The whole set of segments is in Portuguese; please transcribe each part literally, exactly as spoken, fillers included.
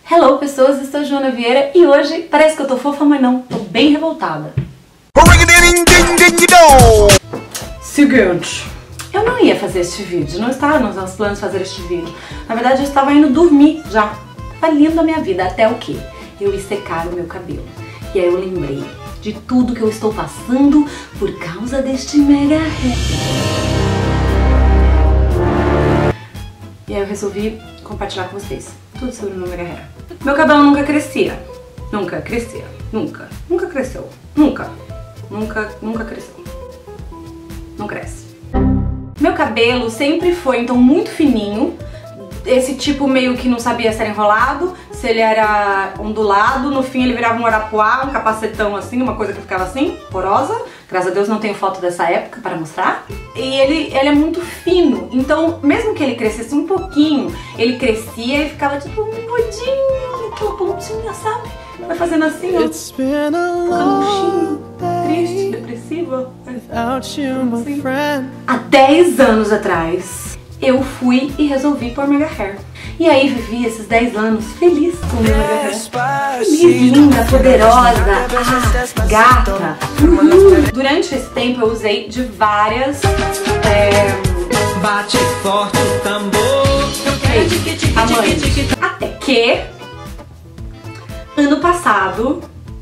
Hello pessoas, eu sou a Joana Vieira e hoje parece que eu tô fofa, mas não, tô bem revoltada. Seguinte, eu não ia fazer este vídeo, não estava nos meus planos fazer este vídeo. Na verdade eu estava indo dormir já, falindo a minha vida, até o que? Eu ia secar o meu cabelo. E aí eu lembrei de tudo que eu estou passando por causa deste mega hair. E aí eu resolvi compartilhar com vocês tudo sobre o meu mega hair. Meu cabelo nunca crescia, nunca crescia, nunca, nunca cresceu, nunca, nunca, nunca cresceu, não cresce. Meu cabelo sempre foi então muito fininho, esse tipo meio que não sabia se era enrolado, se ele era ondulado, no fim ele virava um arapuá, um capacetão assim, uma coisa que ficava assim, porosa. Graças a Deus não tenho foto dessa época para mostrar. E ele, ele é muito fino, então mesmo que ele crescesse um pouquinho, ele crescia e ficava tipo um budinho, aquela pontinha, sabe? Vai fazendo assim, ó, caluchinho, triste, depressiva. Assim. Há dez anos atrás, eu fui e resolvi pôr mega hair. E aí vivi esses dez anos feliz com o meu mega hair. Feliz, linda, poderosa, ah, gata. Uhum. Durante esse tempo eu usei de várias... É... Bate forte o tambor. Amantes. Até que... ano passado,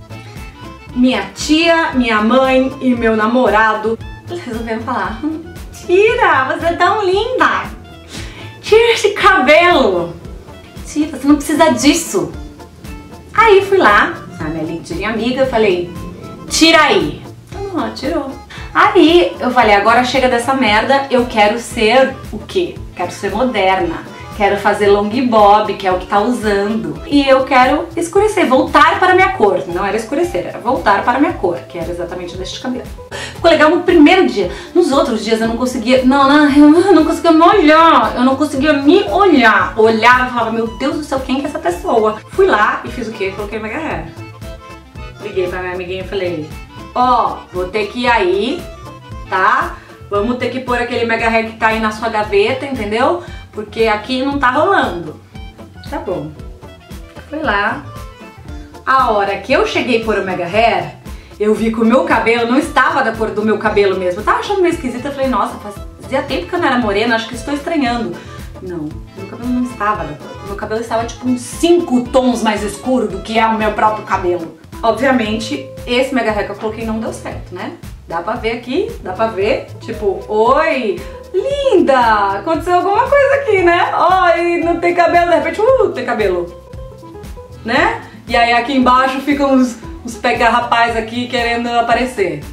minha tia, minha mãe e meu namorado resolveram falar: tira, você é tão linda! Tira esse cabelo! Tira, você não precisa disso! Aí fui lá, a minha LinkedIn amiga, falei: tira aí! Então, ó, tirou. Aí eu falei: agora chega dessa merda, eu quero ser o quê? Quero ser moderna. Quero fazer long bob, que é o que tá usando. E eu quero escurecer, voltar para a minha cor. Não era escurecer, era voltar para a minha cor, que era exatamente deste cabelo. Ficou legal no primeiro dia. Nos outros dias eu não conseguia... Não, não, eu não conseguia me olhar. Eu não conseguia me olhar. Olhava e falava: meu Deus do céu, quem que é essa pessoa? Fui lá e fiz o quê? Coloquei mega hair. Liguei pra minha amiguinha e falei: ó, oh, vou ter que ir aí, tá? Vamos ter que pôr aquele mega hair que tá aí na sua gaveta, entendeu? Porque aqui não tá rolando. Tá bom. Fui lá. A hora que eu cheguei por o mega hair, eu vi que o meu cabelo não estava da cor do meu cabelo mesmo. Eu tava achando meio esquisito. Eu falei: nossa, fazia tempo que eu não era morena, acho que estou estranhando. Não, meu cabelo não estava da cor. Meu cabelo estava tipo uns cinco tons mais escuro do que é o meu próprio cabelo. Obviamente, esse mega hair que eu coloquei não deu certo, né? Dá pra ver aqui, dá pra ver. Tipo, oi... linda! Aconteceu alguma coisa aqui, né? Oi, não tem cabelo, de repente, uh, tem cabelo. Né? E aí aqui embaixo ficam os, os pega-rapaz aqui querendo aparecer.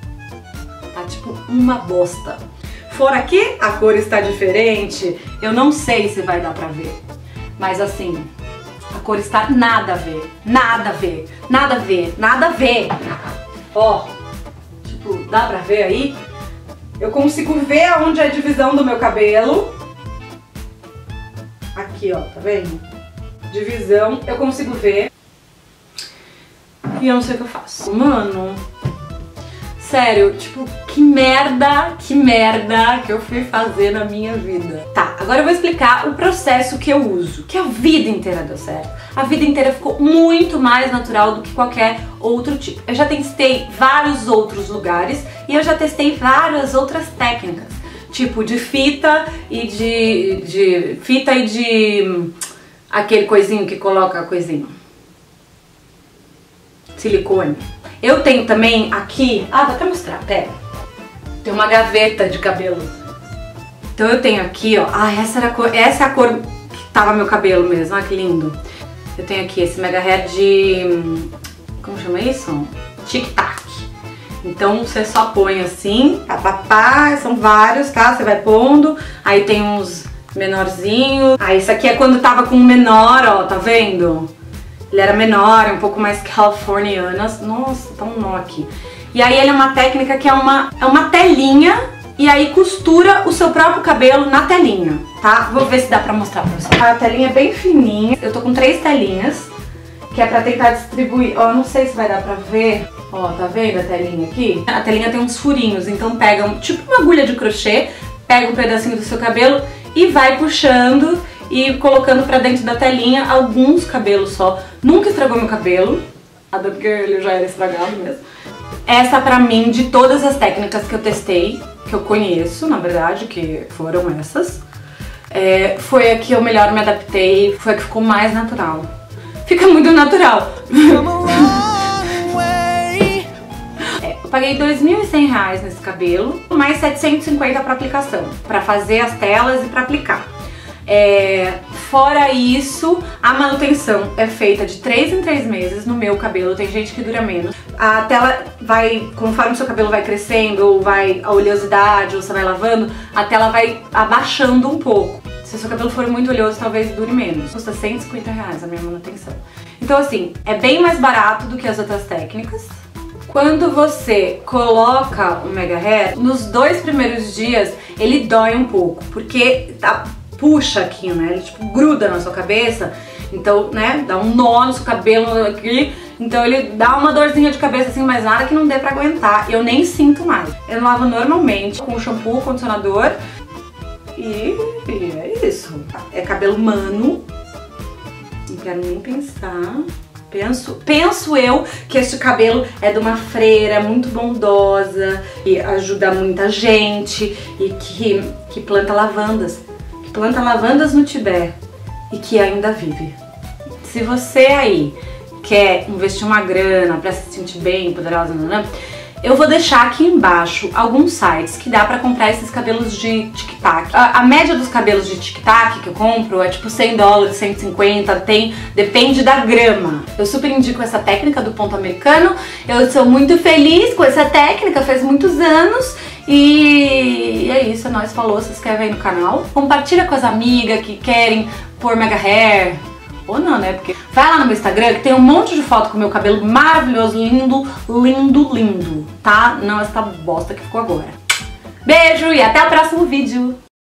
Tá tipo uma bosta. Fora aqui, a cor está diferente. Eu não sei se vai dar pra ver. Mas assim, a cor está nada a ver. Nada a ver. Nada a ver. Nada a ver. Ó, tipo, dá pra ver aí? Eu consigo ver aonde é a divisão do meu cabelo. Aqui, ó, tá vendo? Divisão, eu consigo ver. E eu não sei o que eu faço. Mano, sério, tipo, que merda, que merda que eu fui fazer na minha vida. Tá, agora eu vou explicar o processo que eu uso, que a vida inteira deu certo. A vida inteira ficou muito mais natural do que qualquer outro tipo. Eu já testei vários outros lugares e eu já testei várias outras técnicas, tipo de fita e de, de fita e de aquele coisinho que coloca coisinho, silicone. Eu tenho também aqui, ah, vou até mostrar, pera. Tem uma gaveta de cabelo. Então eu tenho aqui, ó, ah, essa era a cor, essa é a cor que tava meu cabelo mesmo, olha que lindo. Eu tenho aqui esse mega hair de... como chama isso? Tic-tac. Então você só põe assim, pá, pá, pá, são vários, tá? Você vai pondo, aí tem uns menorzinhos. Aí isso aqui é quando tava com o menor, ó, tá vendo? Ele era menor, um pouco mais californiano. Nossa, tá um nó aqui. E aí ele é uma técnica que é uma, é uma telinha e aí costura o seu próprio cabelo na telinha, tá? Vou ver se dá pra mostrar pra vocês. A telinha é bem fininha. Eu tô com três telinhas, que é pra tentar distribuir. Ó, não sei se vai dar pra ver. Ó, tá vendo a telinha aqui? A telinha tem uns furinhos, então pega um, tipo uma agulha de crochê, pega um pedacinho do seu cabelo e vai puxando e colocando pra dentro da telinha alguns cabelos só. Nunca estragou meu cabelo, até porque ele já era estragado mesmo. Essa pra mim, de todas as técnicas que eu testei, que eu conheço, na verdade, que foram essas, é, foi a que eu melhor me adaptei, foi a que ficou mais natural. Fica muito natural. É, eu paguei dois mil e cem reais nesse cabelo, mais setecentos e cinquenta pra aplicação, pra fazer as telas e pra aplicar. É, fora isso, a manutenção é feita de três em três meses no meu cabelo, tem gente que dura menos. A tela vai, conforme o seu cabelo vai crescendo, ou vai a oleosidade, ou você vai lavando, a tela vai abaixando um pouco. Se o seu cabelo for muito oleoso, talvez dure menos. Custa cento e cinquenta reais a minha manutenção. Então assim, é bem mais barato do que as outras técnicas. Quando você coloca o Mega Hair, nos dois primeiros dias ele dói um pouco, porque tá, puxa aqui, né? Ele tipo gruda na sua cabeça, então, né, dá um nó no seu cabelo aqui, então ele dá uma dorzinha de cabeça assim, mas nada que não dê pra aguentar. Eu nem sinto mais. Eu lavo normalmente com shampoo, condicionador e, e é isso. É cabelo humano, não quero nem pensar. Penso, penso eu que este cabelo é de uma freira muito bondosa, que ajuda muita gente e que, que planta lavandas. Que planta lavandas no Tibete e que ainda vive. Se você aí quer investir uma grana pra se sentir bem, poderosa, nanã, eu vou deixar aqui embaixo alguns sites que dá pra comprar esses cabelos de tic-tac. A, a média dos cabelos de tic-tac que eu compro é tipo cem dólares, cento e cinquenta, tem, depende da grama. Eu super indico essa técnica do ponto americano, eu sou muito feliz com essa técnica, faz muitos anos. E é isso, é nóis, falou, se inscreve aí no canal. Compartilha com as amigas que querem pôr Mega Hair. Ou não, né? Porque vai lá no meu Instagram que tem um monte de foto com o meu cabelo maravilhoso, lindo, lindo, lindo, tá? Não essa bosta que ficou agora. Beijo e até o próximo vídeo!